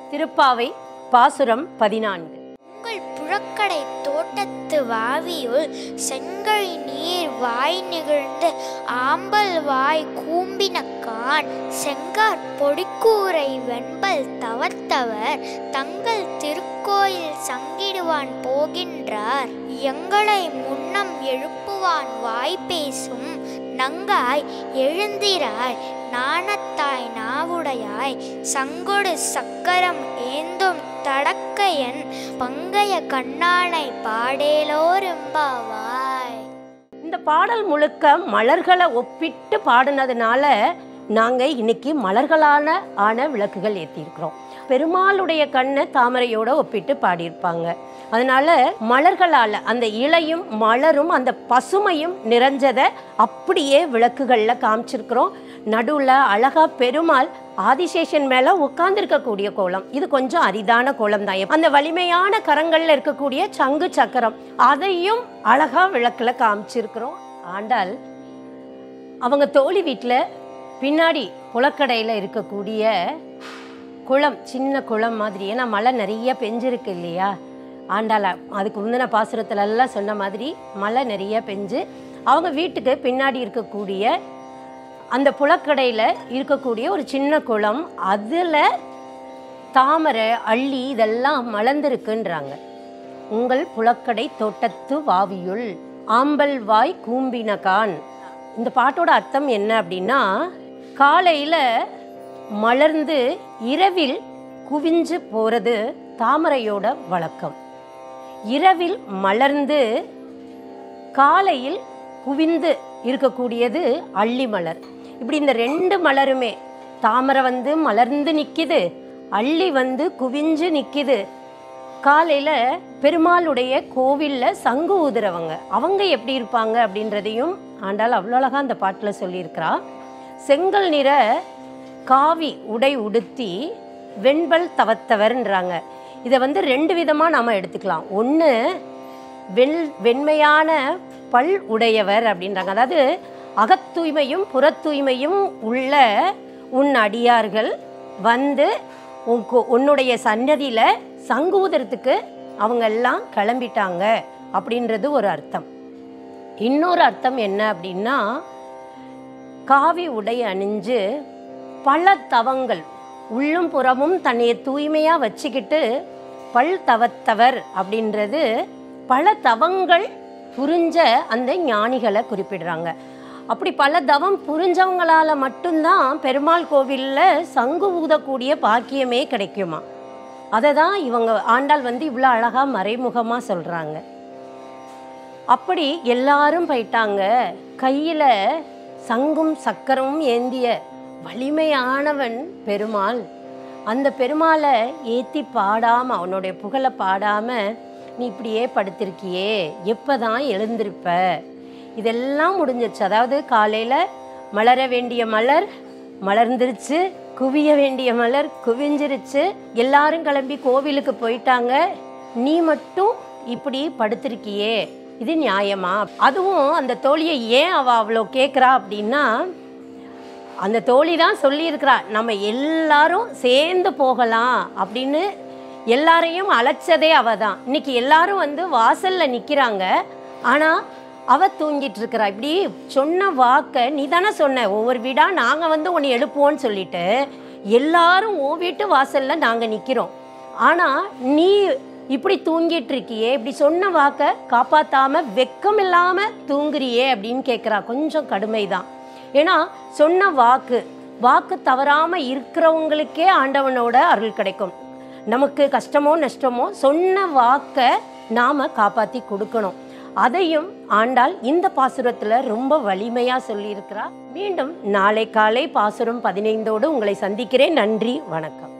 திருப்பாவை பாசுரம் 14. உங்கள் புழக்கடை தோட்டத்து வாவியுள் செங்கழி நீர் வாய் நிகழ்ந்து ஆம்பல் வாய் கூம்பினக்கான் செங்கார் பொடிக்கூரை வெண்பல் தவத்தவர் தங்கள் திருக்கோயில் சங்கிடுவான் போகின்றார் எங்களை முன்னம் எழுப்புவான் வாய் பேசும் நங்காய் எழுந்திராய் நாணத்தாய் நாவுடையாய் சங்கொடு சக்கரம் ஏந்தும் தடக்கையன் பங்கைய கண்ணானை பாடேலோரெம்பாவாய். இந்த பாடல் முழுக்க மலர்களை ஒப்பிட்டு பாடினதுனால நாங்கள் இன்னைக்கு மலர்களான விளக்குகள் ஏற்றிருக்கிறோம். பெருமாளுடைய கண்ணை தாமரையோட ஒப்பிட்டு பாடியிருப்பாங்க. அதனால மலர்களால் அந்த இலையும் மலரும் அந்த பசுமையும் நிறைஞ்சதை அப்படியே விளக்குகளில் காமிச்சிருக்கிறோம். நடுவில் அழகா பெருமாள் ஆதிசேஷன் மேலே உட்கார்ந்துருக்கக்கூடிய கோலம். இது கொஞ்சம் அரிதான கோலம் தான். அந்த வலிமையான கரங்களில் இருக்கக்கூடிய சங்கு சக்கரம் அதையும் அழகா விளக்கில் காமிச்சிருக்கிறோம். ஆண்டாள் அவங்க தோழி வீட்டில் பின்னாடி புழக்கடையில் இருக்கக்கூடிய குளம், சின்ன குளம் மாதிரி, ஏன்னா மழை நிறைய பெஞ்சிருக்கு இல்லையா. ஆண்டாள் அதுக்கு முந்தின பாசுரத்துலலாம் சொன்ன மாதிரி மழை நிறைய பெஞ்சு அவங்க வீட்டுக்கு பின்னாடி இருக்கக்கூடிய அந்த புழக்கடையில் இருக்கக்கூடிய ஒரு சின்ன குளம், அதில் தாமரை அள்ளி இதெல்லாம் மலர்ந்திருக்குன்றாங்க. உங்கள் புழக்கடை தோட்டத்து வாவியுள் ஆம்பல் வாய் கூம்பினகான். இந்த பாட்டோட அர்த்தம் என்ன அப்படின்னா, காலையில் மலர்ந்து இரவில் குவிஞ்சு போகிறது தாமரையோட வழக்கம். இரவில் மலர்ந்து காலையில் குவிந்து இருக்கக்கூடியது அள்ளி மலர். இப்படி இந்த ரெண்டு மலருமே, தாமரை மலர்ந்து நிற்கிது, அள்ளி குவிஞ்சு நிற்கிது. காலையில் பெருமாளுடைய கோவிலில் சங்கு ஊதுறவங்க அவங்க எப்படி இருப்பாங்க அப்படின்றதையும் ஆண்டாள் அவ்வளோ அழகாக அந்த பாட்டில் சொல்லியிருக்கிறா. செங்கல் நிற காவி உடை உடுத்தி வெண்பல் தவத்தவர்ன்றாங்க. இதை ரெண்டு விதமாக நாம் எடுத்துக்கலாம். ஒன்று வெண்மையான பல் உடையவர் அப்படின்றாங்க. அதாவது அகத்தூய்மையும் புறத்தூய்மையும் உள்ள உன் அடியார்கள் உன்னுடைய சன்னதியில் சங்கூதறதுக்கு அவங்க எல்லாம் கிளம்பிட்டாங்க அப்படின்றது ஒரு அர்த்தம். இன்னொரு அர்த்தம் என்ன அப்படின்னா, காவி உடை அணிஞ்சு பல தவங்கள் உள்ளும் புறமும் தன்னை தூய்மையாக வச்சுக்கிட்டு பல் தவத்தவர் அப்படின்றது பல தவங்கள் புரிஞ்ச அந்த ஞானிகளை குறிப்பிடுறாங்க. அப்படி பல தவம் புரிஞ்சவங்களால் மட்டும்தான் பெருமாள் கோவிலில் சங்கு ஊதக்கூடிய பாக்கியமே கிடைக்குமா. அதை தான் இவங்க ஆண்டாள் இவ்வளோ அழகாக மறைமுகமாக சொல்கிறாங்க. அப்படி எல்லாரும் போயிட்டாங்க. கையில் சங்கும் சக்கரமும் ஏந்திய வலிமையானவன் பெருமாள். அந்த பெருமாளை ஏற்றி பாடாமல், அவனுடைய புகழை பாடாமல் நீ இப்படியே படுத்திருக்கியே, எப்போ தான் எழுந்திருப்ப? இதெல்லாம் முடிஞ்சிருச்சு. அதாவது காலையில் மலர வேண்டிய மலர் மலர்ந்துருச்சு, குவிய வேண்டிய மலர் குவிஞ்சிருச்சு, எல்லாரும் கிளம்பி கோவிலுக்கு போயிட்டாங்க, நீ மட்டும் இப்படி படுத்திருக்கியே, இது நியாயமா? அதுவும் அந்த தோழியை ஏன் அவள் அவ்வளோ கேட்குறா அப்படின்னா, அந்த தோழி தான் சொல்லியிருக்கிறா, நம்ம எல்லாரும் சேர்ந்து போகலாம் அப்படின்னு. எல்லாரையும் அழைச்சதே அவள் தான். இன்னைக்கு எல்லாரும் வாசலில் நிற்கிறாங்க, ஆனால் அவள் தூங்கிட்டு இருக்கிறா. இப்படி சொன்ன வாக்கை நீ தானே சொன்ன, ஒவ்வொரு வீடாக நாங்கள் உன்னை எழுப்புவோன்னு சொல்லிட்டு எல்லாரும் ஓ வீட்டு வாசலில் நாங்கள் நிற்கிறோம், ஆனால் நீ இப்படி தூங்கிட்டு இருக்கியே, இப்படி சொன்ன வாக்கை காப்பாற்றாமல் வெக்கம் இல்லாமல் தூங்குறியே அப்படின்னு கேட்குறா. கொஞ்சம் கடுமை தான். ஏன்னா சொன்ன வாக்கு தவறாமல் இருக்கிறவங்களுக்கே ஆண்டவனோட அருள் கிடைக்கும். நமக்கு கஷ்டமோ நஷ்டமோ சொன்ன வாக்கை நாம் காப்பாற்றி கொடுக்கணும். அதையும் ஆண்டாள் இந்த பாசுரத்தில் ரொம்ப வலிமையாக சொல்லியிருக்கிறா. மீண்டும் நாளை காலை பாசுரம் 15ஓடு உங்களை சந்திக்கிறேன். நன்றி, வணக்கம்.